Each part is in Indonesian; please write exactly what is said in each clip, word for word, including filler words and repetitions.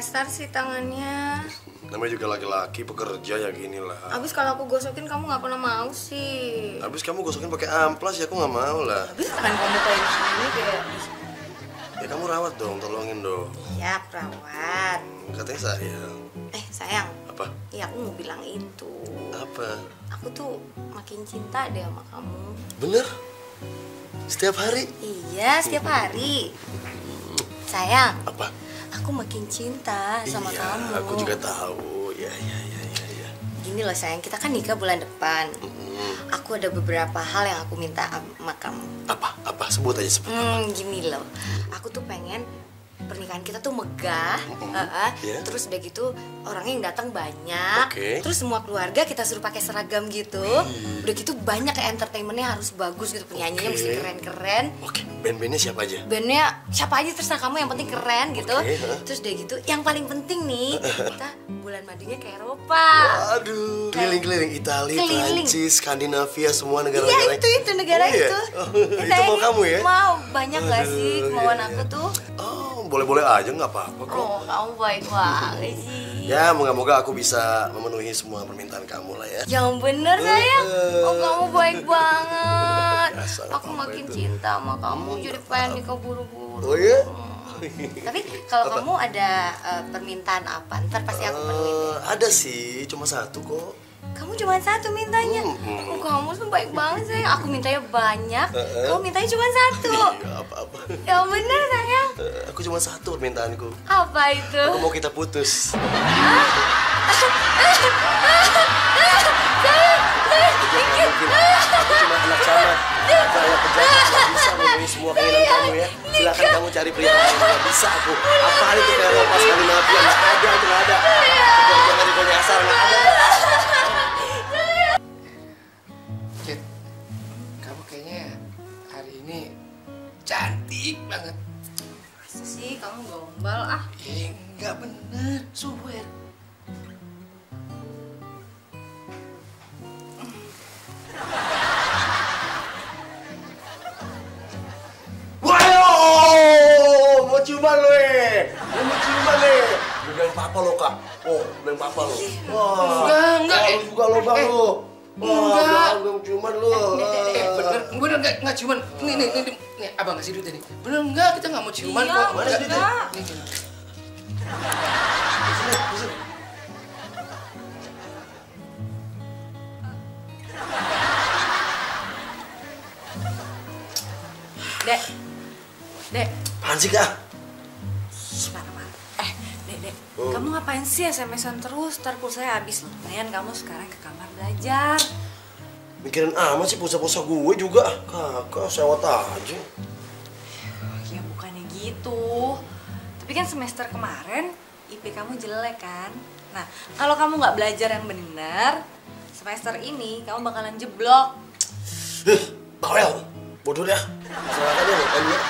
kasar sih tangannya. Namanya juga laki-laki pekerja ya gini lah. Abis kalau aku gosokin kamu nggak pernah mau sih. Abis kamu gosokin pakai amplas ya aku nggak mau lah. Abis tangan kamu kayak gini kayak. Ya kamu rawat dong, tolongin dong. Iya perawat. Hmm, katanya sayang. Eh sayang. Apa? Iya aku mau bilang itu. Apa? Aku tuh makin cinta deh sama kamu. Bener? Setiap hari? Iya setiap hari. Sayang. Apa? Aku makin cinta sama iya, kamu. Aku juga tahu. Ya, ya, ya, ya, ya. Gini loh sayang, kita kan nikah bulan depan. Mm. Aku ada beberapa hal yang aku minta sama kamu. Apa? Apa? Sebut aja sebut. Hmm, gini loh. Aku tuh pengen pernikahan kita tuh megah, Mm-hmm. uh, uh, Yeah. terus udah gitu orangnya yang datang banyak, Okay. terus semua keluarga kita suruh pakai seragam gitu, Wih. udah gitu banyak kayak entertainmentnya harus bagus gitu, penyanyinya Okay. mesti keren-keren, Oke, band-bandnya siapa aja? bandnya siapa aja terserah kamu yang penting keren gitu, Okay, huh? terus udah gitu yang paling penting nih kita bulan madunya ke Eropa. Aduh, keliling-keliling Italia, Keliling. Prancis, Skandinavia, semua Iya negara-negara. itu itu negara Oh, iya? itu. Oh, Ya, itu mau sayang, kamu ya? Mau banyak gak sih Aduh, kemauan iya, aku iya. tuh? Oh, boleh-boleh aja nggak apa-apa kok. Oh kamu baik banget sih. Ya, moga-moga aku bisa memenuhi semua permintaan kamu lah ya. Yang bener sayang. Eh. Oh kamu baik banget. Biasa, Aku apa-apa makin itu. cinta sama kamu jadi pengen nikah buru-buru. Oh iya? Tapi kalau Apa? kamu ada eh, permintaan apa? Ntar pasti aku penuhin. Eh, ada sih, cuma satu kok. Kamu cuma satu mintanya. Hmm. Oh kamu tuh baik banget sayang. Aku mintanya banyak. Eh, eh. Kamu mintanya cuma satu. Iya, apa-apa. Yang bener sayang. Eh, aku cuma satu permintaanku. Apa itu? Aku mau kita putus. Mungkin aku cuma anak camat. Saya pejabat nggak bisa memenuhi semua keinginan kamu ya. Silakan kamu cari pria lain. Nggak bisa aku. Apa itu kayak Eropa Skandinavia? Nggak ada, itu nggak ada. Jangan di punya asal nggak ada. Kit, kamu kayaknya hari ini cantik banget. Masa sih kamu gombal ah? Eh, nggak bener, swear. Waduh, mau ciuman lo eh. Mau ciuman eh. Lu bilang papa lo kak. Oh, bilang papa lo. Wah, Enggak, enggak, Lu eh. juga lo bang Eh, lo. Wah, enggak. bilang bilang ciuman lo. Eh, bener, bener nggak nggak ciuman. Nih, nih, nih, nih, nih, abang ngasih duit nih. Bener nggak? Kita nggak mau ciuman Iya, kok. Mana sih duitnya? enggak. Nih, nih. Sini, sini. Dek, dek, Apaan sih kak? marah-marah. Eh, dek, dek, Oh. kamu ngapain sih S M S-an terus? Ntar pulsanya habis loh. Mendingan kamu sekarang ke kamar belajar. Mikirin amat sih pulsa-pulsa gue juga. Kakak, sewot aja. Ya bukannya gitu. Tapi kan semester kemarin I P kamu jelek kan? Nah, kalau kamu nggak belajar yang benar, semester ini kamu bakalan jeblok. Hih, bawel. Bodoh dah. Silakan ya, makan dulu.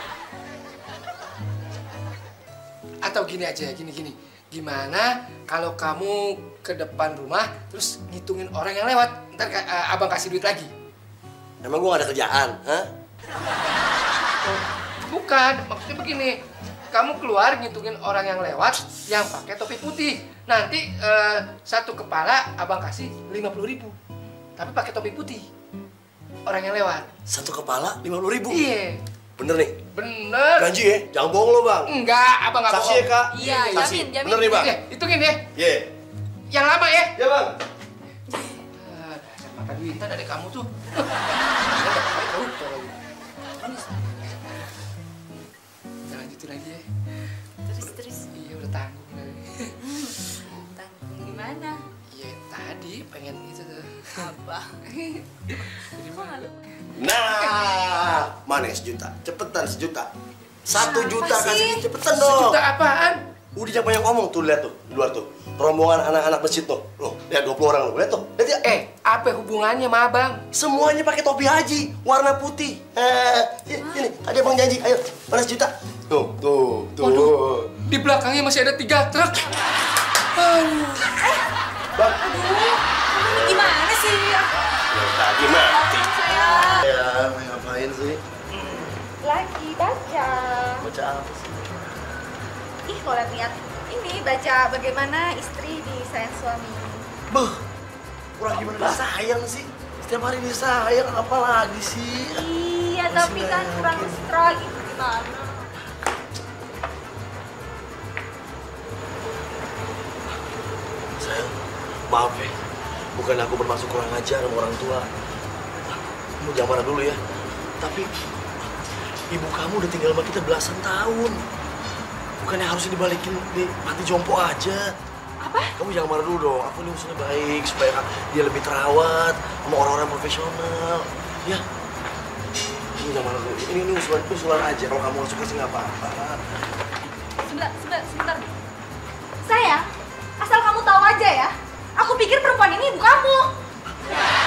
Atau gini aja, gini gini. Gimana kalau kamu ke depan rumah terus ngitungin orang yang lewat? Ntar uh, abang kasih duit lagi. Emang gue gak ada kerjaan, hah? Oh, bukan, maksudnya begini. Kamu keluar ngitungin orang yang lewat yang pakai topi putih. Nanti eh, satu kepala abang kasih lima puluh ribu. Tapi pakai topi putih. Orang yang lewat. Satu kepala lima puluh ribu. Iya. Bener nih? Bener. Janji ya? Jangan bohong lo bang. Enggak, abang nggak Saksi bohong. ya kak? Iya, Saksi. jamin, jamin. Bener nih bang? Iya, hitungin ya. Iya. Yang lama ya. Iya bang. Ah, dasar mata duitan dari kamu tuh. Dia nggak pakai koruptor lagi. Jangan gitu lagi ya. Terus terus Iya udah tanggung lagi. tanggung gimana? Iya tadi pengen itu tuh. Apa? Jadi mana? Nah, mana sejuta? Cepetan sejuta. Satu Apa juta sih? kasih cepetan dong. Sejuta apaan? Udah jangan banyak ngomong tuh, lihat tuh di luar tuh. Rombongan anak-anak masjid tuh. Loh, lihat dua puluh orang loh. Lihat tuh. Lihat ya. Eh, apa hubungannya sama abang? Semuanya pakai topi haji, warna putih. Eh, ini, ini, tadi abang janji. Ayo, mana sejuta? Tuh, tuh, tuh. Waduh, di belakangnya masih ada tiga truk. Aduh. Bang. Kamu gimana sih? Ya, tadi mati. Saya Ya, ngapain sih? lagi baca. Baca apa sih? Ih, kalau lihat ih ini baca bagaimana istri disayang suami. Beuh, kurang gimana disayang sih? Setiap hari disayang, apa lagi sih? Iya, Masih tapi kan yakin. kurang mesra gitu gimana? Sayang, maaf ya. Bukan aku bermaksud kurang ajar sama orang tua. Kamu jangan marah dulu ya. Tapi ibu kamu udah tinggal sama kita belasan tahun. Bukannya harusnya dibalikin di panti jompo aja. Apa? Kamu jangan marah dulu dong. Aku ini usulnya baik supaya dia lebih terawat sama orang-orang profesional. Ya. Kamu jangan marah dulu. Ini, ini usulan, usulan aja. Kalau kamu nggak suka sih nggak apa-apa. Sebentar, sebentar, sebentar. Sayang, asal kamu tahu aja ya. Aku pikir perempuan ini ibu kamu.